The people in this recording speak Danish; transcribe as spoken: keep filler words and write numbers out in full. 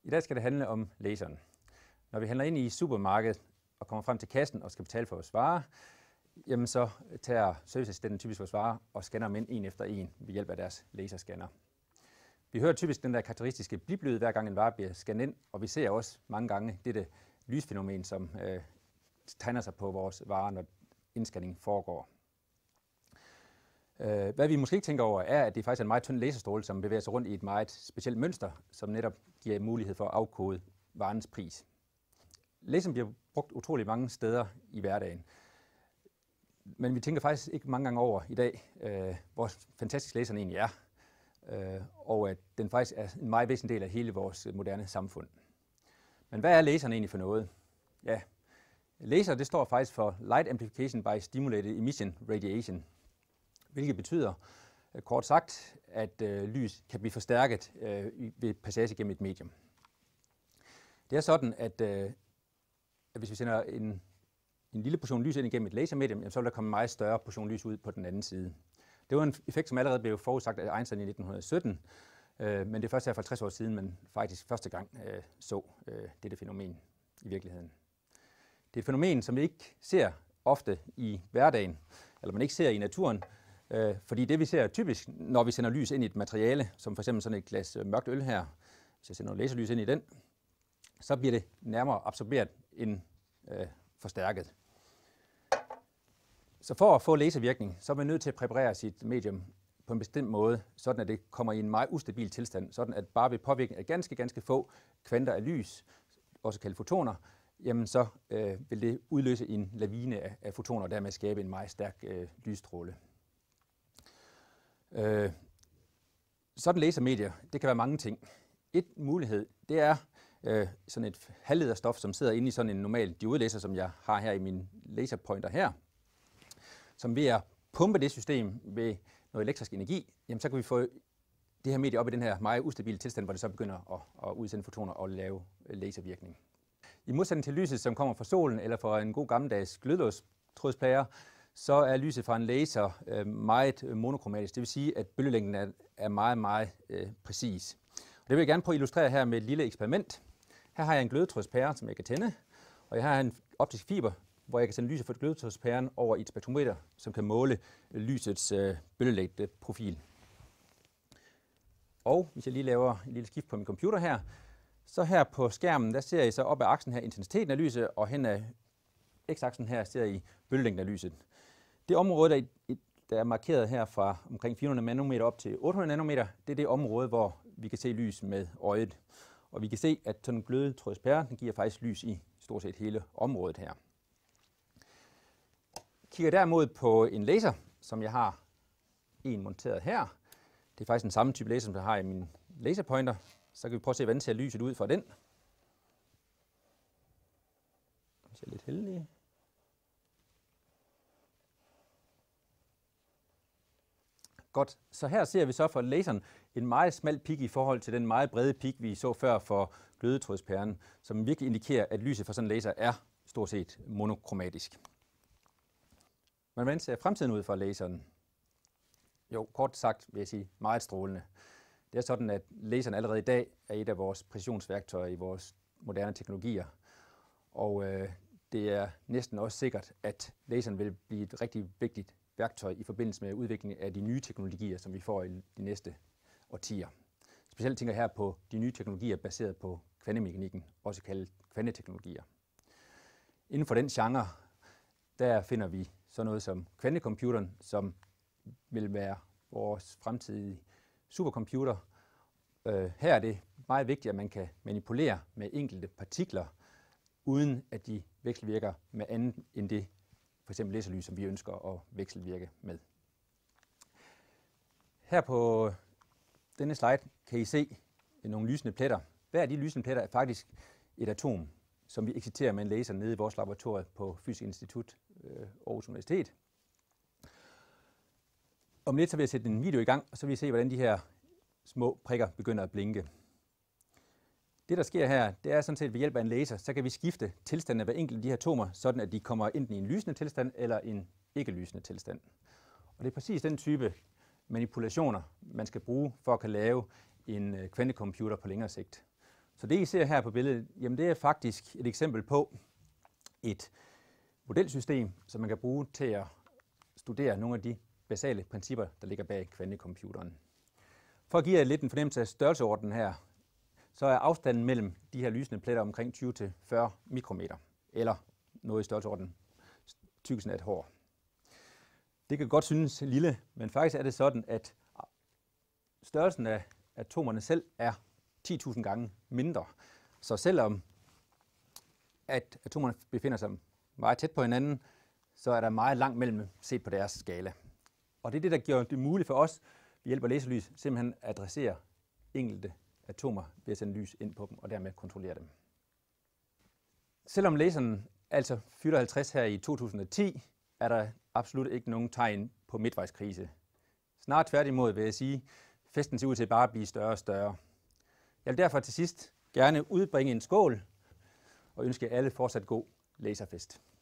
I dag skal det handle om laseren. Når vi handler ind i supermarkedet og kommer frem til kassen og skal betale for vores varer, jamen så tager serviceassistenten typisk vores varer og scanner dem ind en efter en ved hjælp af deres laserscanner. Vi hører typisk den der karakteristiske bliplyd, hver gang en vare bliver scannet ind, og vi ser også mange gange dette lysfænomen, som øh, tegner sig på vores varer, når indscanning foregår. Øh, hvad vi måske ikke tænker over, er, at det faktisk er en meget tynd laserstråle, som bevæger sig rundt i et meget specielt mønster, som netop giver mulighed for at afkode varens pris. Laseren bliver brugt utrolig mange steder i hverdagen. Men vi tænker faktisk ikke mange gange over i dag, øh, hvor fantastisk laseren egentlig er, øh, og at den faktisk er en meget væsentlig del af hele vores moderne samfund. Men hvad er laseren egentlig for noget? Ja, laser det står faktisk for Light Amplification by Stimulated Emission Radiation, hvilket betyder, øh, kort sagt, at øh, lys kan blive forstærket øh, ved passage gennem et medium. Det er sådan, at, øh, at hvis vi sender en en lille portion lys ind igennem et lasermedium, så vil der komme en meget større portion lys ud på den anden side. Det var en effekt, som allerede blev forudsagt af Einstein i nitten sytten, øh, men det er først her for halvtreds år siden, man faktisk første gang øh, så øh, dette fænomen i virkeligheden. Det er et fænomen, som vi ikke ser ofte i hverdagen, eller man ikke ser i naturen, øh, fordi det vi ser typisk, når vi sender lys ind i et materiale, som for eksempel sådan et glas mørkt øl her, hvis jeg sender noget laserlys ind i den, så bliver det nærmere absorberet end øh, forstærket. Så for at få laservirkning, så er man nødt til at præparere sit medium på en bestemt måde, sådan at det kommer i en meget ustabil tilstand, sådan at bare ved påvirkning af ganske, ganske få kvanter af lys, også kaldet fotoner, jamen så øh, vil det udløse en lavine af, af fotoner, og dermed skabe en meget stærk øh, lysstråle. Øh, sådan lasermedier, det kan være mange ting. Et mulighed, det er øh, sådan et halvlederstof, som sidder inde i sådan en normal diodelæser, som jeg har her i min laserpointer her, som ved at pumpe det system ved noget elektrisk energi, jamen så kan vi få det her medie op i den her meget ustabile tilstand, hvor det så begynder at, at udsende fotoner og lave laservirkning. I modsætning til lyset, som kommer fra solen eller fra en god gammeldags glødlåstrådsplager, så er lyset fra en laser øh, meget monokromatisk. Det vil sige, at bølgelængden er, er meget, meget øh, præcis. Og det vil jeg gerne prøve at illustrere her med et lille eksperiment. Her har jeg en glødetrådspære, som jeg kan tænde, og jeg har en optisk fiber, hvor jeg kan sende lyset fra glødetrådspæren over i et spektrometer, som kan måle lysets øh, bølgelængdeprofil. Og hvis jeg lige laver et lille skift på min computer her, så her på skærmen, der ser I så op ad aksen her intensiteten af lyset, og hen ad x-aksen her ser I bølgelængden af lyset. Det område, der, der er markeret her fra omkring fire hundrede nanometer op til otte hundrede nanometer, det er det område, hvor vi kan se lys med øjet. Og vi kan se, at sådan en glødetrådspære giver faktisk lys i stort set hele området her. Kigger derimod på en laser, som jeg har en monteret her. Det er faktisk den samme type laser, som jeg har i min laserpointer. Så kan vi prøve at se, hvordan ser lyset ud fra den. Hvis jeg er lidt heldig. Godt, så her ser vi så for laseren en meget smal pik i forhold til den meget brede pik, vi så før for glødetrådspæren, som virkelig indikerer, at lyset fra sådan en laser er stort set monokromatisk. Men hvordan ser fremtiden ud for laseren? Jo, kort sagt vil jeg sige meget strålende. Det er sådan, at laseren allerede i dag er et af vores præcisionsværktøjer i vores moderne teknologier. Og øh, det er næsten også sikkert, at laseren vil blive et rigtig vigtigt værktøj i forbindelse med udviklingen af de nye teknologier, som vi får i de næste årtier. Specielt tænker jeg her på de nye teknologier baseret på kvantemekanikken, også kaldet kvanteteknologier. Inden for den genre, der finder vi sådan noget som kvantecomputeren, som vil være vores fremtidige supercomputer. Øh, her er det meget vigtigt, at man kan manipulere med enkelte partikler, uden at de vekselvirker med andet end det, for eksempel laserlys, som vi ønsker at vekselvirke med. Her på denne slide kan I se nogle lysende pletter. Hver af de lysende pletter er faktisk et atom, som vi exciterer med en laser nede i vores laboratorium på Fysisk Institut øh, Aarhus Universitet. Om lidt så vil jeg sætte en video i gang, og så vil I se, hvordan de her små prikker begynder at blinke. Det, der sker her, det er sådan set ved hjælp af en laser, så kan vi skifte tilstanden af hver enkelt af de her atomer, sådan at de kommer enten i en lysende tilstand eller en ikke-lysende tilstand. Og det er præcis den type manipulationer, man skal bruge for at kunne lave en kvantecomputer på længere sigt. Så det, I ser her på billedet, jamen det er faktisk et eksempel på et modelsystem, som man kan bruge til at studere nogle af de basale principper, der ligger bag kvantecomputeren. For at give jer lidt en fornemmelse af størrelseordenen her, så er afstanden mellem de her lysende pletter omkring tyve til fyrre mikrometer, eller noget i størrelseordenen tykkelsen af et hår. Det kan godt synes lille, men faktisk er det sådan, at størrelsen af atomerne selv er ti tusind gange mindre. Så selvom at atomerne befinder sig meget tæt på hinanden, så er der meget langt mellem set på deres skala. Og det er det, der giver det muligt for os ved hjælp af laserlys simpelthen at adressere enkelte atomer ved at sende lys ind på dem og dermed kontrollere dem. Selvom laseren altså fylder halvtreds her i to tusind og ti, er der absolut ikke nogen tegn på midtvejskrise. Snart tværtimod vil jeg sige, festen ser ud til bare at blive større og større. Jeg vil derfor til sidst gerne udbringe en skål og ønske alle fortsat god laserfest.